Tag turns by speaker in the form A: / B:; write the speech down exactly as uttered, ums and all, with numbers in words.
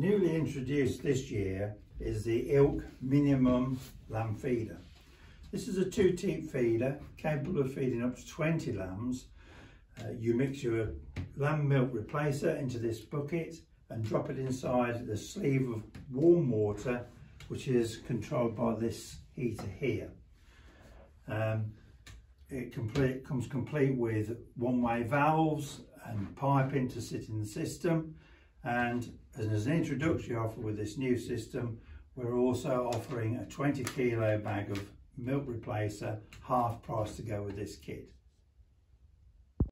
A: Newly introduced this year is the Ilk MiniMum lamb feeder. This is a two teat feeder capable of feeding up to twenty lambs. Uh, you mix your lamb milk replacer into this bucket and drop it inside the sleeve of warm water, which is controlled by this heater here. Um, it complete, comes complete with one-way valves and piping to sit in the system, and as an introductory offer with this new system, we're also offering a twenty kilo bag of milk replacer, half price to go with this kit.